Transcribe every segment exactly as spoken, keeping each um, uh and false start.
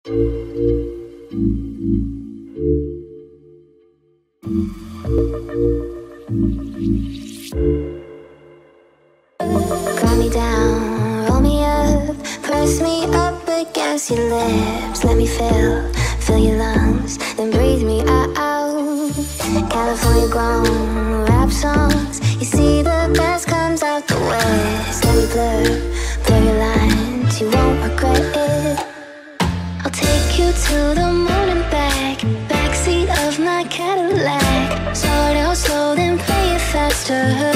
Calm me down, roll me up, press me up against your lips. Let me fill, fill your lungs, then breathe me out. California grown rap songs, you see the best comes out the west. Let me blur, blur your lines, you won't regret it. I'll take you to the moon and back, backseat of my Cadillac. Start out slow, then play it faster.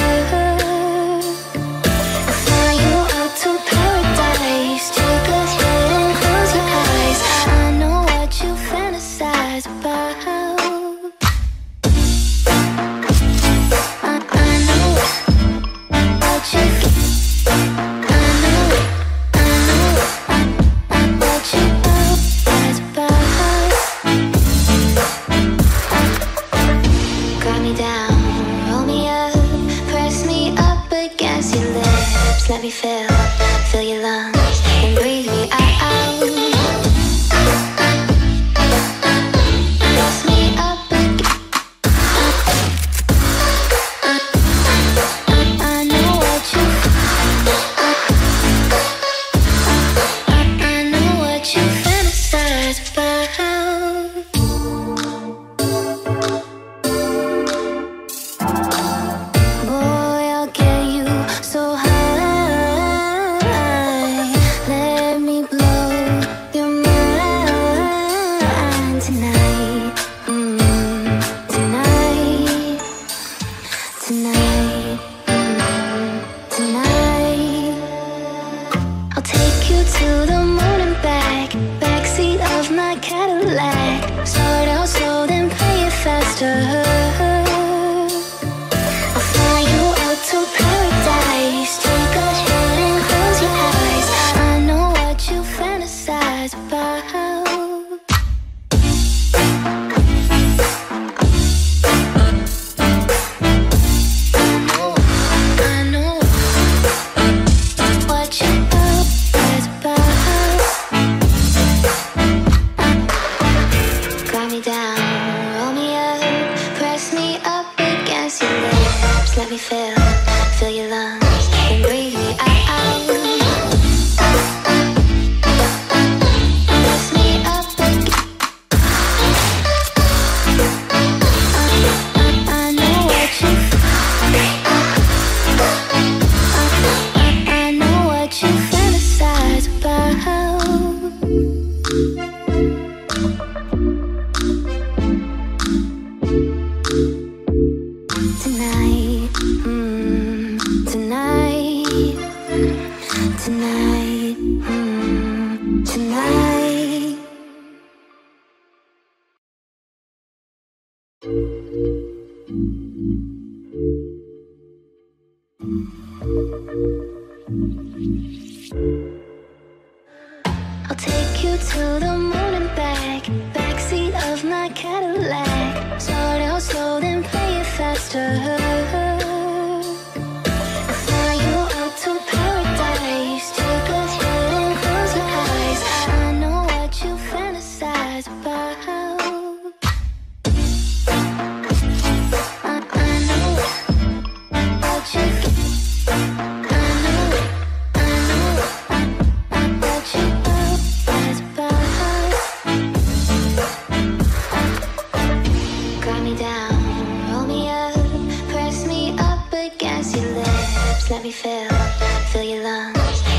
Let me fill, fill your lungs, and breathe me out. Press me up again. I know what you I know what you fantasize about. Boy, I'll get you so high. To the moon and back, backseat of my Cadillac. Start out slow, then play it faster. I'll fly you out to paradise. Take a shot and close your eyes. I know what you fantasize about. Let me fill, fill your lungs, and breathe me out. Press me up again. I, I know what you I, I know what you fantasize about. Tonight, mm, tonight, tonight, mm, tonight. I'll take you to the moon and back, backseat of my Cadillac. Start out slow, then play it faster. Let me fill, fill your lungs.